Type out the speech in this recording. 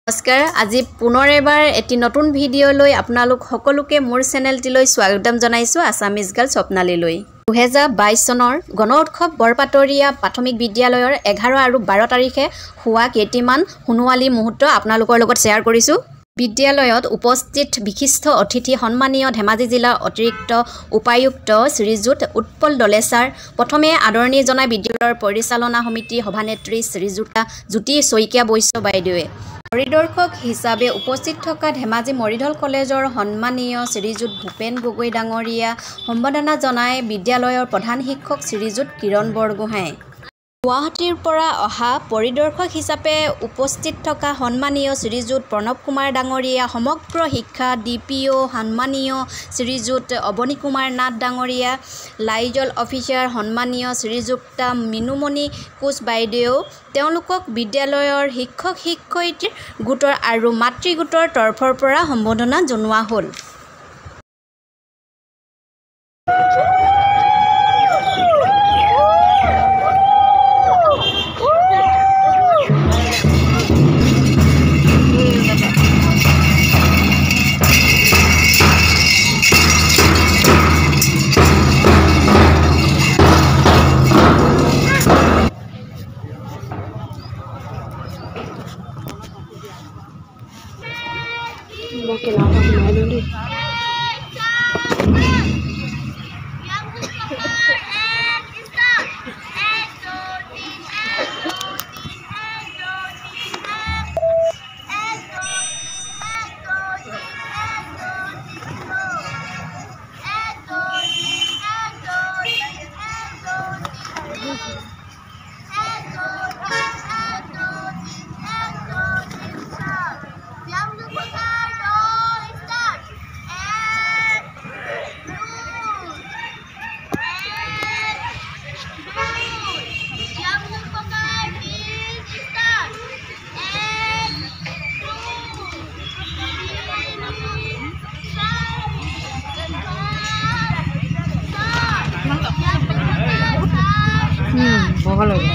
নমস্কাৰ আজি পুনৰ এবাৰ এটি নতুন ভিডিঅ লৈ আপোনালোক সকলোকে মোৰ চেনেলটিলৈ স্বাগতম জনাইছো আসামিজ গাৰ্ল স্বপ্নালীলৈ 2022 চনৰ গণ উৎসৱ বৰপাতৰীয়া প্ৰাথমিক বিদ্যালয়ৰ 11 আৰু 12 তাৰিখে হোৱা কেইটিমান হুনুৱালী মুহূৰ্ত আপোনালোকৰ লগত শ্বেয়াৰ কৰিছো বিদ্যালয়ত উপস্থিত বিশিষ্ট অতিথি সন্মানীয় ধেমাজি জিলাৰ অতিৰিক্ত উপায়ুক্ত শ্ৰীযুত উৎপল দলেছাৰ প্ৰথমে আদৰণি জনাই বিদ্যালয়ৰ পৰিচালনা সমিতিৰ সভানেত্ৰী শ্ৰীযুতা জ্যোতি শইকীয়া বৈশ্য বাইদেৱে পৰিদৰ্শক হিচাপে উপস্থিত থকা ধেমাজি মৰিধল কলেজৰ সন্মানীয় শ্ৰীযুত ভূপেন গগৈ ডাঙৰীয়া সম্বৰ্ধনা জনাই বিদ্যালয়ৰ প্ৰধান শিক্ষক শ্ৰীযুত কিৰণ বৰগোহাঁই গুৱাহাটীৰ পৰা অহা পৰিদৰ্শক হিচাপে উপস্থিত থকা সন্মানীয় শ্ৰীযুত প্ৰণৱ কুমাৰ ডাঙৰীয়া সমগ্ৰ শিক্ষা ডিপিঅ সন্মানীয় শ্ৰীযুত অৱনী কুমাৰ নাথ ডাঙৰীয়া লাইজল অফিচাৰ সন্মানীয় শ্ৰীযুক্তা মিনুমণি কোচ বাইদেউ তেওঁলোকক বিদ্যালয়ৰ শিক্ষক শিক্ষয়িত্ৰী গোটৰ আৰু মাতৃ গোটৰ তৰফৰ পৰা সম্বৰ্ধনা জনোৱা হ'ল Mungkin apa kemarin dulu. Boleh.